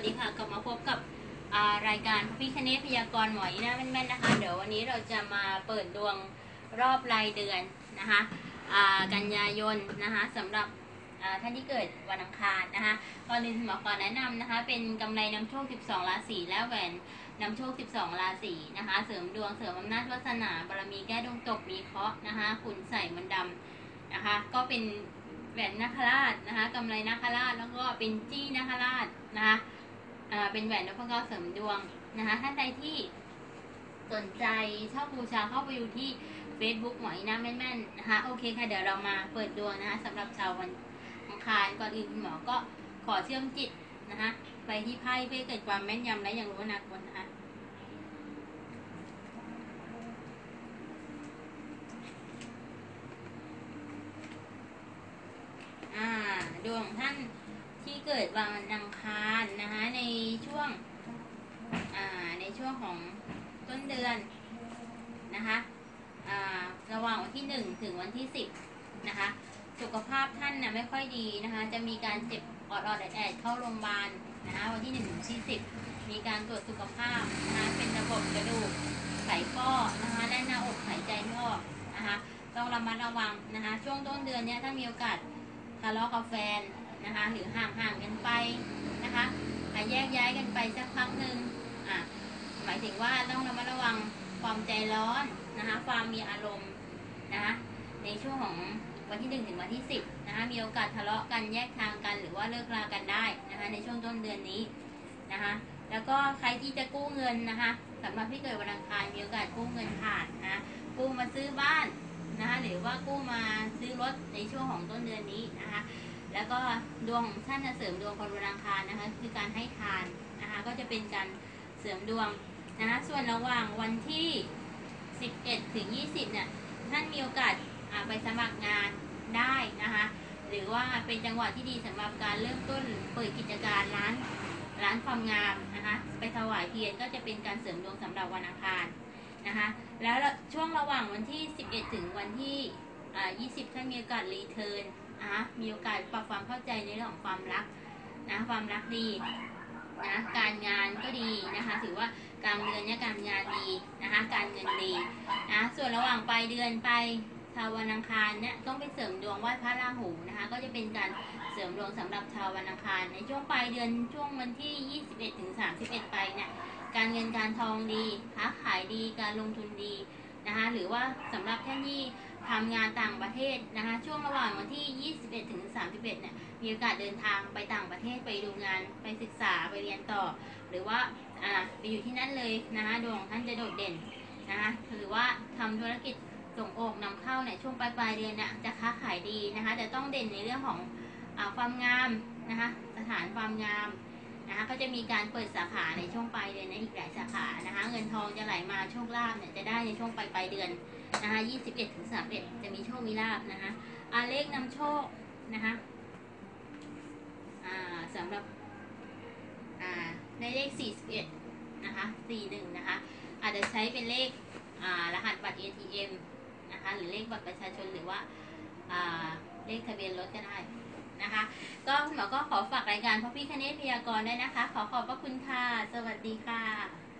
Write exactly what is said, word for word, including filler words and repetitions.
วัสดีค่ะกลับมาพบกับรายการพระพิฆเนศพยากรณ์หมออีน่าแม่นๆนะคะเดี๋ยววันนี้เราจะมาเปิดดวงรอบรายเดือนนะคะกันยายนนะคะสำหรับท่านที่เกิดวันอังคารนะคะก่อนอื่นหมอขอแนะนำนะคะเป็นกำไรนำโชคสิบสองราศีและแหวนนำโชคสิบสองราศีนะคะเสริมดวงเสริมอำนาจวาสนาบารมีแก้ดวงตกมีเคราะห์นะคะคุณใส่มนต์ดำนะคะก็เป็นแหวนนาคราชนะคะกำไรนาคราชแล้วก็เป็นจี้นาคราชนะคะเป็นแหวนนพเก้าเสริมดวงนะคะท่านใดที่สนใจชอบบูชาเข้าไปดูที่ Facebook หมออีน่าแม่นๆนะคะโอเคค่ะเดี๋ยวเรามาเปิดดวงนะคะสำหรับชาววันอังคารก่อนอื่นคุณหมอก็ขอเชื่อมจิตนะคะไปที่ไพ่เพื่อเกิดความแม่นยำและอย่างรู้อนาคตนะคะดวงท่านที่เกิดวันอังคารนะคะในช่วงในช่วงของต้นเดือนนะคะระหว่างวันที่หนึ่งถึงวันที่สิบนะคะสุขภาพท่านนะไม่ค่อยดีนะคะจะมีการเจ็บออดออดแอดเข้าโรงพยาบาลนะคะวันที่หนึ่งถึงที่สิบมีการตรวจสุขภาพนะคะเป็นระบบกระดูกไขข้อนะคะและหน้าอกหายใจไม่ออกนะคะต้องระมัดระวังนะคะช่วงต้นเดือนนี้ถ้ามีโอกาสทะเลาะกับแฟนนะคะหรือห่างห่างกันไปนะคะแยกย้ายกันไปสักพักหนึ่งอ่ะหมายถึงว่าต้องระมัดระวังความใจร้อนนะคะความมีอารมณ์นะคะในช่วงของวันที่หนึ่งถึงวันที่สิบนะคะมีโอกาสทะเลาะกันแยกทางกันหรือว่าเลิกรากันได้นะคะในช่วงต้นเดือนนี้นะคะแล้วก็ใครที่จะกู้เงินนะคะสำหรับที่เกิดวันอังคารมีโอกาสกู้เงินผ่านนะกู้มาซื้อบ้านนะคะหรือว่ากู้มาซื้อรถในช่วงของต้นเดือนนี้นะคะแล้วก็ดวงของท่านจะเสริมดวงคนวันอังคารนะคะคือการให้ทานนะคะก็จะเป็นการเสริมดวงนะคะส่วนระหว่างวันที่สิบเอ็ดถึงยี่สิบเนี่ยท่านมีโอกาสไปสมัครงานได้นะคะหรือว่าเป็นจังหวะที่ดีสำหรับการเริ่มต้นเปิดกิจการร้านร้านความงามนะคะไปถวายเทียนก็จะเป็นการเสริมดวงสำหรับวันอังคารนะคะแล้วช่วงระหว่างวันที่สิบเอ็ดถึงวันที่ยี่สิบท่านมีโอกาสรีเทิร์นนะคะมีโอกาสปรับความเข้าใจในเรื่องของความรักนะความรักดีนะการงานก็ดีนะคะถือว่ากลางเดือนนี้การงานดีนะคะการเงินดีนะส่วนระหว่างปลายเดือนไปชาววันอังคารเนี่ยต้องไปเสริมดวงไหว้พระราหูนะคะก็จะเป็นการเสริมดวงสำหรับชาววันอังคารในช่วงปลายเดือนช่วงวันที่ยี่สิบเอ็ดถึงสามสิบเอ็ดไปเนี่ยการเงินการทองดีค้าขายดีการลงทุนดีนะคะหรือว่าสำหรับท่านที่ทำงานต่างประเทศนะคะช่วงระหว่างวันที่ยี่สิบเอ็ดถึงสามสิบเอ็ดเนี่ยมีโอกาสเดินทางไปต่างประเทศไปดูงานไปศึกษาไปเรียนต่อหรือว่าอ่าไปอยู่ที่นั่นเลยนะคะดวงของท่านจะโดดเด่นนะคะหรือว่าทำธุรกิจส่งออกนำเข้าในช่วงปลายปลายเดือนเนี่ยจะค้าขายดีนะคะแต่ต้องเด่นในเรื่องของอ่าความงามนะคะสถานความงามนะคะก็จะมีการเปิดสาขาในช่วงปลายเดือนในอีกหลายสาขานะคะเงินทองจะไหลมาโชคลาภเนี่ยจะได้ในช่วงปลายปลายเดือนนะคะยี่สิบเอ็ดถึงสามสิบเอ็ดจะมีโชคมีลาภนะคะอาเลขนำโชคนะคะอ่าสำหรับอ่าในเลขสี่สิบเอ็ดนะคะสี่สิบเอ็ดนะคะอาจจะใช้เป็นเลขอ่ารหัสบัตร เอ ที เอ็ม นะคะหรือเลขบัตรประชาชนหรือว่าเลขทะเบียนรถก็ได้นะคะก็คุณหมอก็ขอฝากรายการพระพิฆเนศพยากรณ์ได้นะคะขอขอบพระคุณค่ะสวัสดีค่ะ